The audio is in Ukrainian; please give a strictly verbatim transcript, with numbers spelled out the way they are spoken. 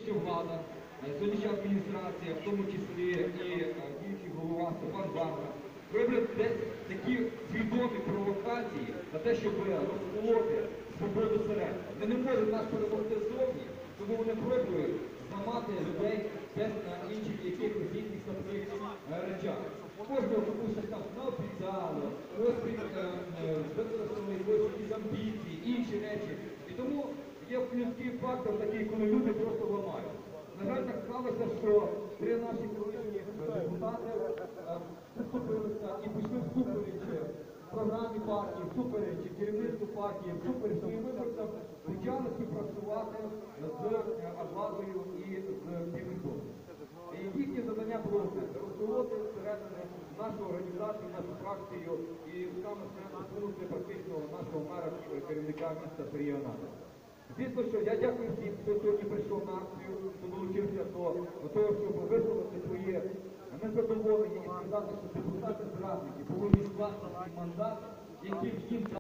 сьогоднішня влада, сьогоднішня адміністрація, в тому числі і діючий голова Степан Бандера, роблять десь такі свідомі провокації на те, щоб розколоти свободу середньо. Вони не можуть нас перемогти зовні, тому вони пробують зламати людей десь на інших якихось їхніх слабких речах. Кожного комусь щось там наобіцяли, ось використали якісь амбіції, інші речі. І тому є людський фактор такий, коли люди просто ламають. На жаль, так сталося, що три наші колишні депутати виступилися і пішли всупереч програмі партії, всупереч керівництву партії, всупереч своїм виборцям, почали співпрацювати з владою і з Південком. І їхнє завдання було розколоти всередину нашу організацію, нашу фракцію і саме змусити практично нашого мера, керівника міста Сергія Нака. Звісно, що я дякую всім, хто сьогодні прийшов на акцію, хто долучився до того, щоб висловити своє незадоволення і сказати, що депутати-зрадники повинні скласти свій мандат, яким їм